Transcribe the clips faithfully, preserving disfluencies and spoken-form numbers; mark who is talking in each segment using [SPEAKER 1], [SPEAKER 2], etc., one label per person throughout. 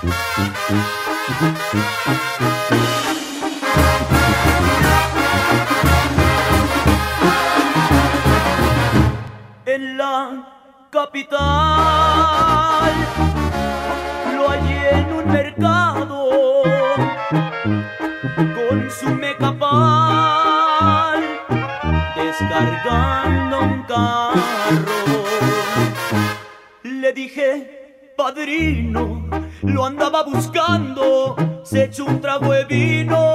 [SPEAKER 1] En la capital lo hallé en un mercado con su mecapal descargando un carro. Le dije, padrino, lo andaba buscando, se echó un trago de vino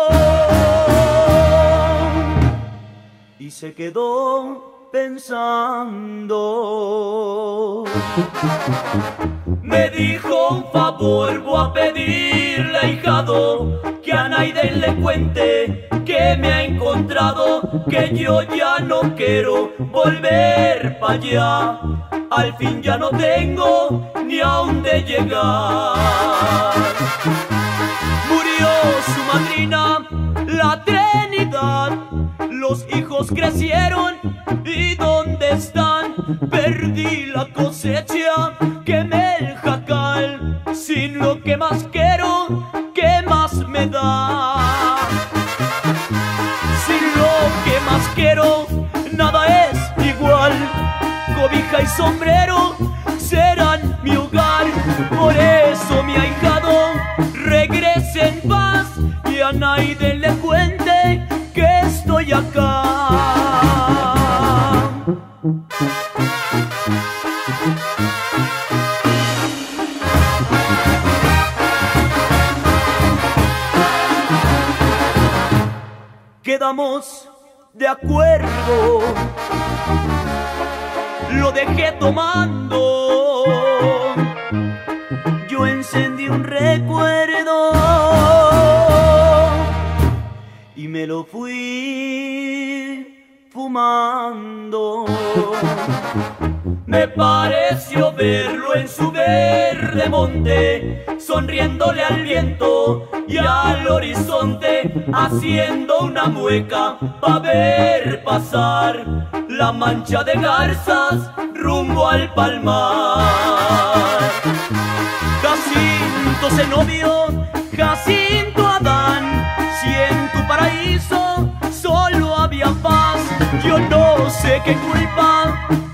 [SPEAKER 1] y se quedó pensando. Me dijo, un favor voy a pedirle, ahijado, que a nadie le cuente que me ha encontrado, que yo ya no quiero volver para allá. Al fin ya no tengo ni a dónde llegar. Murió su madrina, la Trinidad, los hijos crecieron, ¿y dónde están? Perdí la cosecha, quemé el jacal, sin lo que más quiero, ¿qué más me da? Sin lo que más quiero, nada es igual, cobija y sombrero serán mi hogar. Por eso, mi ahijado, regrese en paz y a nadie le cuente que estoy acá. Quedamos de acuerdo, lo dejé tomando, yo encendí un recuerdo y me lo fui fumando. Me pareció verlo en su verde monte, sonriéndole al viento y al horizonte, haciendo una mueca pa' ver pasar la mancha de garzas rumbo al palmar. Jacinto Zenobio, Jacinto Adán, si en tu paraíso solo había paz, yo no sé qué culpa